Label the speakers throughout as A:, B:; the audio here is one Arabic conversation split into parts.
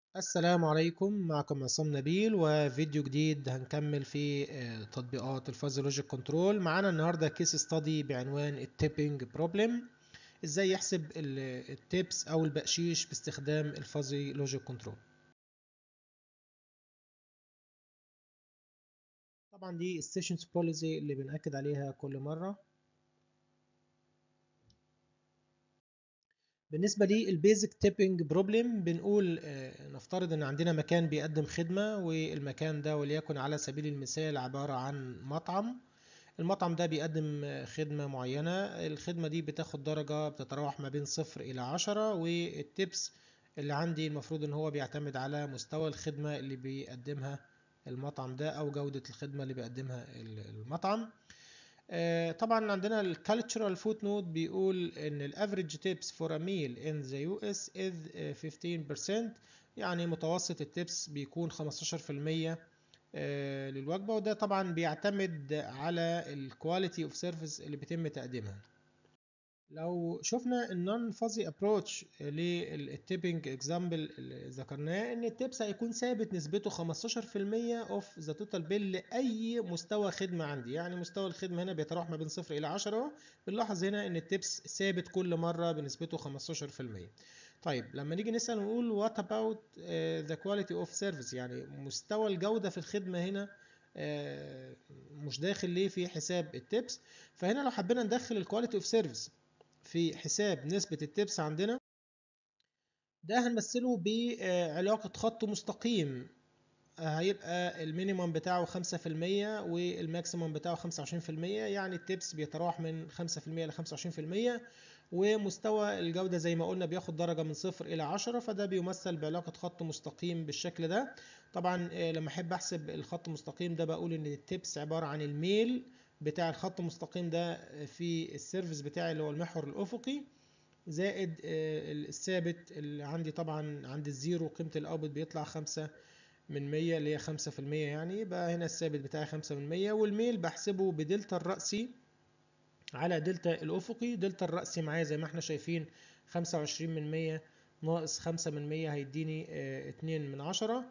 A: السلام عليكم، معكم عصام نبيل وفيديو جديد هنكمل في تطبيقات الفازي لوجيك كنترول. معانا النهارده كيس ستادي بعنوان التيبنج بروبلم، ازاي يحسب التيبس او البقشيش باستخدام الفازي لوجيك كنترول. طبعا دي السيشنز بوليسي اللي بنأكد عليها كل مرة. بالنسبة لي البيزك تيبنج بروبلم بنقول نفترض ان عندنا مكان بيقدم خدمة، والمكان ده وليكن على سبيل المثال عبارة عن مطعم. المطعم ده بيقدم خدمة معينة، الخدمة دي بتاخد درجة بتتراوح ما بين 0 إلى 10، والتبس اللي عندي المفروض ان هو بيعتمد على مستوى الخدمة اللي بيقدمها المطعم ده او جودة الخدمة اللي بيقدمها المطعم. طبعا عندنا الكالتشرال فوت نوت بيقول ان الافريج تيبس فور ا ميل ان ذا يو اس از 15%، يعني متوسط التيبس بيكون 15% للوجبة، وده طبعا بيعتمد على الكواليتي اوف سيرفيس اللي بيتم تقديمها. لو شفنا النون فازي ابروتش للتيبنج اكزامبل اللي ذكرناه، ان التيبس هيكون ثابت نسبته 15% اوف ذا توتال بيل لاي مستوى خدمه عندي، يعني مستوى الخدمه هنا بيتراوح ما بين 0 الى 10. بنلاحظ هنا ان التيبس ثابت كل مره بنسبته 15%. طيب لما نيجي نسال ونقول وات اباوت ذا كواليتي اوف سيرفيس، يعني مستوى الجوده في الخدمه هنا مش داخل ليه في حساب التيبس. فهنا لو حبينا ندخل الكواليتي اوف سيرفيس في حساب نسبة التبس عندنا، ده هنمثله بعلاقة خط مستقيم. هيبقى المينيمم بتاعه 5% والماكسيمم بتاعه 25%، يعني التبس بيتراوح من 5% ل 25%. ومستوى الجودة زي ما قلنا بياخد درجة من 0 إلى 10، فده بيمثل بعلاقة خط مستقيم بالشكل ده. طبعا لما أحب أحسب الخط المستقيم ده بقول إن التبس عبارة عن الميل بتاع الخط المستقيم ده في السيرفس بتاعي اللي هو المحور الأفقي، زائد الثابت اللي عندي. طبعا عند الزيرو قيمة الأوتبوت بيطلع 5% اللي هي 5%، يعني يبقى هنا الثابت بتاعي 5%. والميل بحسبه بدلتا الرأسي على دلتا الأفقي. دلتا الرأسي معايا زي ما احنا شايفين 25% ناقص 5% هيديني 2/10.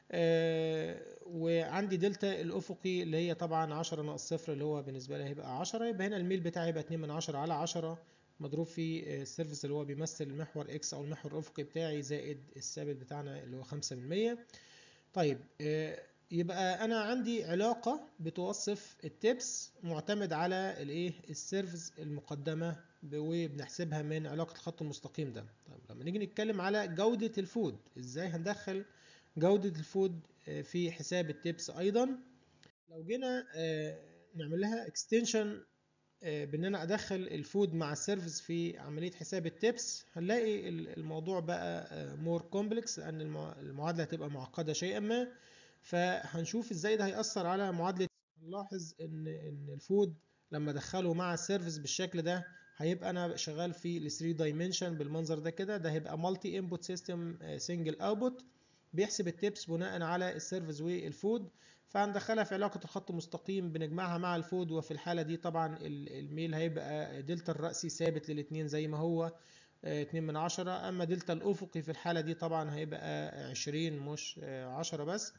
A: وعندي دلتا الأفقي اللي هي طبعا 10 ناقص 0 اللي هو بالنسبة لي هيبقى 10، يبقى هنا الميل بتاعي يبقى 2/10 على 10 مضروب في السيرفيس اللي هو بيمثل المحور اكس او المحور الافقي بتاعي، زائد الثابت بتاعنا اللي هو 5%. طيب يبقى انا عندي علاقة بتوصف التبس معتمد على الايه السيرفيس المقدمة، وبنحسبها من علاقة الخط المستقيم ده. طيب لما نيجي نتكلم على جودة الفود، ازاي هندخل جودة الفود في حساب التبس ايضا؟ لو جينا نعمل لها اكستنشن بان انا ادخل الفود مع السيرفيس في عمليه حساب التبس، هنلاقي الموضوع بقى مور كومبلكس، لان المعادله هتبقى معقده شيئا ما. فهنشوف ازاي ده هيأثر على معادله. هنلاحظ ان الفود لما ادخله مع السيرفيس بالشكل ده هيبقى انا شغال في ال 3 دايمنشن بالمنظر ده كده. ده هيبقى مالتي انبوت سيستم سنجل اوتبوت، بيحسب التبس بناء على السيرفيس والفود. فهندخلها في علاقة الخط المستقيم بنجمعها مع الفود، وفي الحالة دي طبعا الميل هيبقى دلتا الرأسي ثابت للاتنين زي ما هو 2/10. أما دلتا الأفقي في الحالة دي طبعا هيبقى 20 مش 10 بس.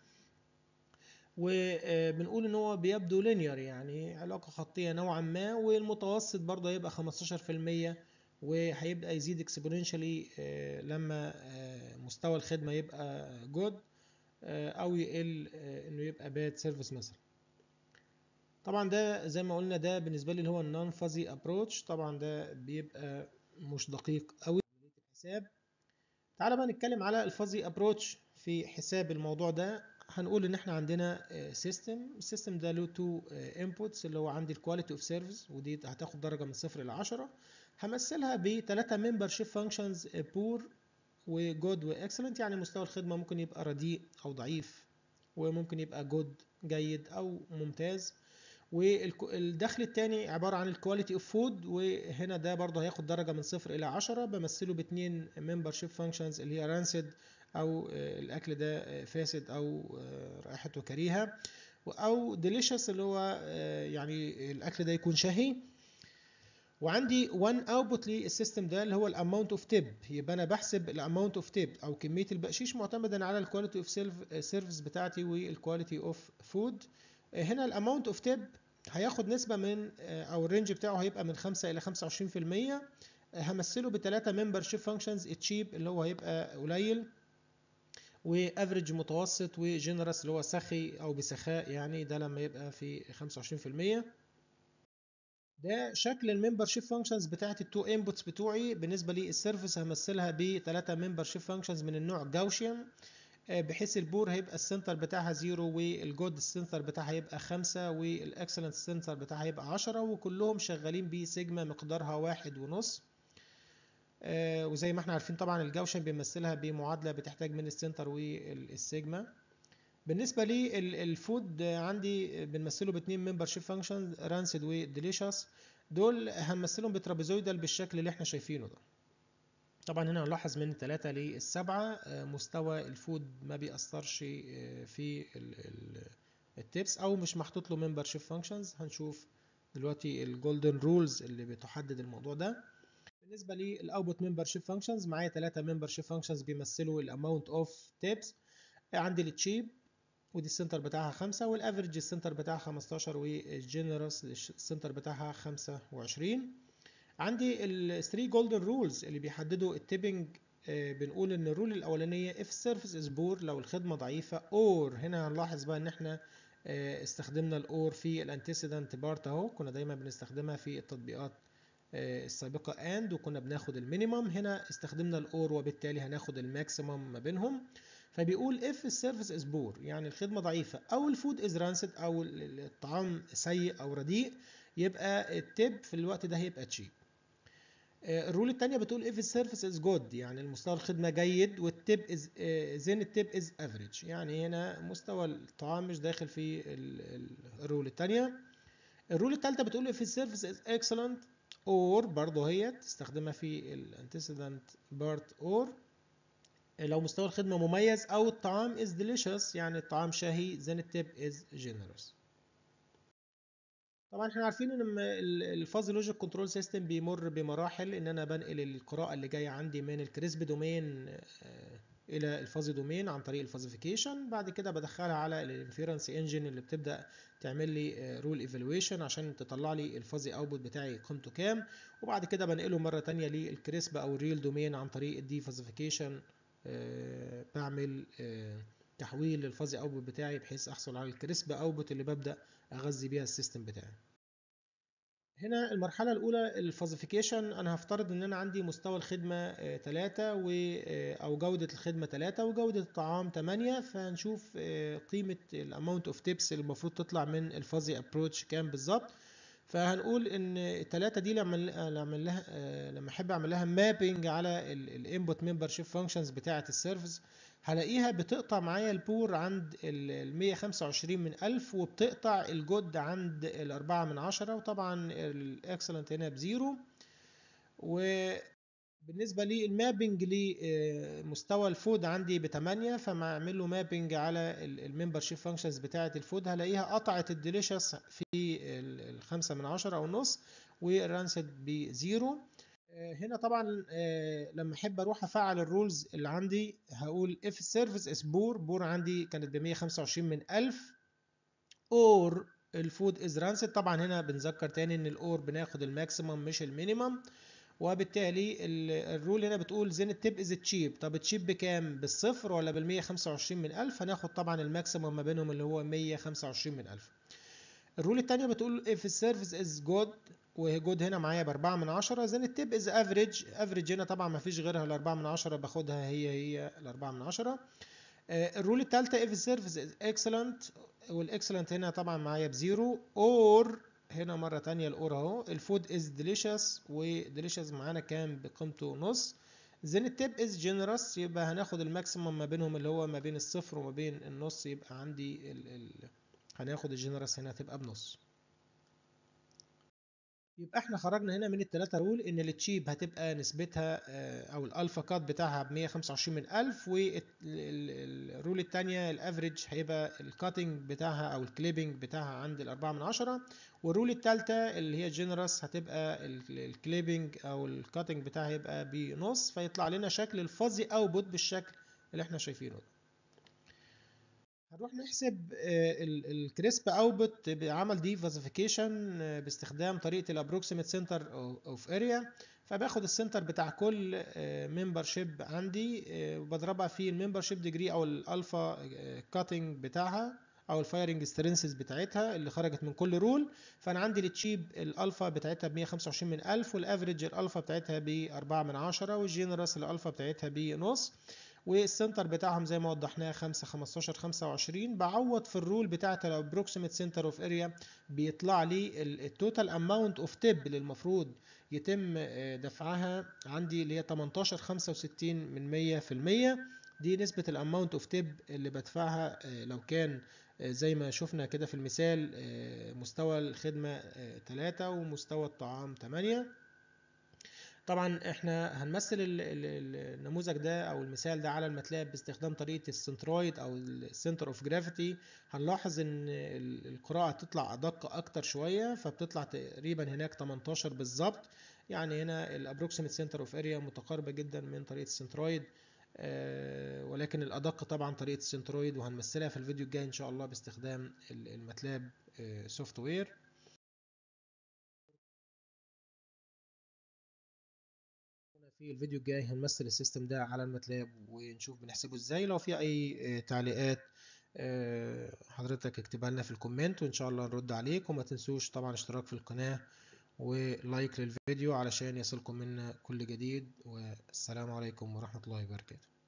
A: وبنقول ان هو بيبدو لينير، يعني علاقة خطية نوعا ما، والمتوسط برضه هيبقى 15%، وهيبقى يزيد اكسبوننشالي لما مستوى الخدمة يبقى جود، او يقل انه يبقى باد سيرفيس مثلا. طبعا ده زي ما قلنا ده بالنسبه لي اللي هو النون فازي ابروتش، طبعا ده بيبقى مش دقيق قوي في الحساب. تعال بقى نتكلم على الفازي ابروتش في حساب الموضوع ده. هنقول ان احنا عندنا سيستم، السيستم ده له تو انبوتس، اللي هو عندي الكواليتي اوف سيرفيس ودي هتاخد درجه من 0 إلى 10. همثلها بثلاثه ممبر شيب فانكشنز، بور وجود واكسلنت، يعني مستوى الخدمه ممكن يبقى رديء او ضعيف، وممكن يبقى جود جيد او ممتاز. والدخل الثاني عبارة عن الكواليتي اوف فود، وهنا ده برضه هياخد درجة من 0 إلى 10، بمثله باتنين ممبر شيب فانكشنز اللي هي رانسد او الاكل ده فاسد او رائحته كريهة، او ديليشس اللي هو يعني الاكل ده يكون شهي. وعندي one output للسيستم ده اللي هو الاماونت اوف تيب. يبقى انا بحسب الاماونت اوف تيب او كميه البقشيش معتمدا على الكواليتي اوف سيرفيس بتاعتي والكواليتي اوف فود. هنا الاماونت اوف تيب هياخد نسبه من او الرينج بتاعه هيبقى من 5 الى 25%. همثله بثلاثه ممبر شيب فانكشنز: تشيب اللي هو هيبقى قليل، وافريج متوسط، وجنرس اللي هو سخي او بسخاء، يعني ده لما يبقى في 25%. ده شكل الممبر شيب فانكشنز بتاعت التو انبوتس بتوعي. بالنسبه للسيرفيس همثلها بثلاثه ممبر شيب فانكشنز من النوع جاوشيان، بحيث البور هيبقى السنتر بتاعها 0، والجود السنتر بتاعها هيبقى 5، والاكسلنت السنتر بتاعها هيبقى 10، وكلهم شغالين بسيجما مقدارها 1.5. وزي ما احنا عارفين طبعا الجاوشن بيمثلها بمعادله بتحتاج من السنتر والسيجما. بالنسبه لي الفود عندي بنمثله باثنين ممبر شيب فانكشن: رانسد وديليشس. دول هنمثلهم بترابيزويدال بالشكل اللي احنا شايفينه ده. طبعا هنا هنلاحظ من 3 ل7 مستوى الفود ما بيأثرش في التيبس او مش محطوط له ممبر شيب فانكشنز. هنشوف دلوقتي الجولدن رولز اللي بتحدد الموضوع ده. بالنسبه للاوتبوت ممبر شيب فانكشنز معايا 3 ممبر شيب فانكشنز بيمثلوا الاماونت اوف تيبس. عندي التشيب ودي السنتر بتاعها 5، والافريج السنتر بتاعها 15، والجنرس السنتر بتاعها 25. عندي ال 3 جولدن رولز اللي بيحددوا التيبنج. بنقول ان الرول الاولانيه if service is poor لو الخدمه ضعيفه، اور هنا هنلاحظ بقى ان احنا استخدمنا الاور في الانتسيدنت بارت اهو. كنا دايما بنستخدمها في التطبيقات السابقه اند، وكنا بناخد المينيمم. هنا استخدمنا الاور وبالتالي هناخد الماكسيمم ما بينهم. فبيقول if السيرفيس از بور يعني الخدمه ضعيفه، او الفود از رانسد او الطعام سيء او رديء، يبقى التيب في الوقت ده هيبقى تشيب. الرول الثانيه بتقول if السيرفيس از جود يعني المستوى الخدمه جيد، والتيب از زين التيب از افريج يعني هنا مستوى الطعام مش داخل في الرول الثانيه. الرول الثالثه بتقول if السيرفيس از اكسلنت، اور برضه هي تستخدمها في الانتسيدنت بارت اور لو مستوى الخدمة مميز، أو الطعام is delicious يعني الطعام شهي، then التيب is generous. طبعا احنا عارفين ان الفازي لوجيك كنترول سيستم بيمر بمراحل، ان انا بنقل القراءة اللي جاية عندي من الكريسب دومين الى الفازي دومين عن طريق الفازيفيكيشن. بعد كده بدخلها على الانفيرنس انجن اللي بتبدأ تعمل لي رول ايفالويشن عشان تطلع لي الفازي اوتبوت بتاعي قيمته كام. وبعد كده بنقله مرة تانية للكريسب او الريل دومين عن طريق الدي فازيفيكيشن. بعمل تحويل للفازي اوتبوت بتاعي بحيث احصل على الكريسب اوتبوت اللي ببدأ اغذي بيها السيستم بتاعي. هنا المرحلة الأولى الفازيفيكيشن. أنا هفترض إن أنا عندي مستوى الخدمة 3 أو جودة الخدمة 3 وجودة الطعام 8. فهنشوف قيمة الأماونت أوف تيبس اللي المفروض تطلع من الفازي أبروتش كام بالظبط. فهنقول إن التلاتة دي لما أحب أعمل لها مابينج على الانبوت ممبر شيب فانكشنز بتاعة السيرفيس، هلاقيها بتقطع معايا البور عند ال 125 من 1000، وبتقطع الجود عند ال 4 من 10، وطبعا الاكسلنت هنا بزيرو. وبالنسبة للمابنج لمستوى الفود عندي ب 8، فما اعمل له مابنج على الممبر شيب فانكشنز بتاعة الفود هلاقيها قطعت الديليشس في ال 5 من 10 او نص، والرانسد بزيرو. هنا طبعا لما احب اروح افعل الرولز اللي عندي هقول if service is بور عندي كانت ب 125 من 1000، or الفود از رانسد. طبعا هنا بنذكر تاني ان الاور بناخد الماكسيمم مش المينيمم، وبالتالي الرول هنا بتقول زين التيب از تشيب. طب تشيب بكام؟ بالصفر ولا بال 125 من 1000؟ هناخد طبعا الماكسيمم ما بينهم اللي هو 125 من 1000. الرول الثانيه بتقول if السيرفيس از جود، وهي جود هنا معايا ب4 من 10، then التيب از افريج. افريج هنا طبعا ما فيش غيرها ال4 من 10 باخدها هي ال4 من 10. الرول الثالثه if السيرفيس از اكسلنت، والاكسلنت هنا طبعا معايا بزيرو، اور هنا مره ثانيه الاور اهو الفود از ديليشس، وديليشس معانا كام؟ بقيمته نص. then التيب از جنرس، يبقى هناخد الماكسيمم ما بينهم اللي هو ما بين الصفر وما بين النص، يبقى عندي هناخد الجنرس هنا تبقى بنص. يبقى احنا خرجنا هنا من الثلاثه رول ان التشيب هتبقى نسبتها او الالفا كات بتاعها ب 125 من 1000، والرول الثانيه الافريج هيبقى الكاتنج بتاعها او الكليبنج بتاعها عند الأربعة من عشرة، والرول الثالثه اللي هي جنرس هتبقى الكليبنج او الكاتنج بتاعها هيبقى بنص، فيطلع لنا شكل الفازي اوتبوت بالشكل اللي احنا شايفينه ده. هنروح نحسب الكريسب اوتبوت بعمل دي فازيفيكيشن باستخدام طريقه الابروكسيميت سنتر اوف اريا. فباخد السنتر بتاع كل ممبر شيب عندي وبضربها في الممبر شيب ديجري او الالفا كاتنج بتاعها او الفايرنج سترينثز بتاعتها اللي خرجت من كل رول. فانا عندي التشيب الالفا بتاعتها ب 125 من 1000، والافريج الالفا بتاعتها ب 4 من 10، والجينرس الالفا بتاعتها بنص، والسنتر بتاعهم زي ما وضحناه 5 15 25. بعوض في الرول بتاعت الابروكسيميت سنتر اوف اريا بيطلع لي التوتال اماونت اوف تيب اللي المفروض يتم دفعها عندي اللي هي 18 65 من 100%. دي نسبة الاماونت اوف تيب اللي بدفعها لو كان زي ما شفنا كده في المثال مستوى الخدمة 3 ومستوى الطعام 8. طبعا احنا هنمثل النموذج ده او المثال ده على الماتلاب باستخدام طريقة السنترويد او السنتر اوف جرافيتي. هنلاحظ ان القراءة تطلع ادق اكتر شوية، فبتطلع تقريبا هناك 18 بالظبط. يعني هنا الابروكسيميت سنتر اوف اريا متقاربة جدا من طريقة السنترويد، ولكن الادق طبعا طريقة السنترويد، وهنمثلها في الفيديو الجاي ان شاء الله باستخدام الماتلاب سوفت وير. في الفيديو الجاي هنمثل السيستم ده على الماتلاب ونشوف بنحسبه ازاي. لو في اي تعليقات حضرتك اكتبها لنا في الكومنت وان شاء الله نرد عليك. وما تنسوش طبعا اشتراك في القناة ولايك للفيديو علشان يصلكم منا كل جديد، والسلام عليكم ورحمة الله وبركاته.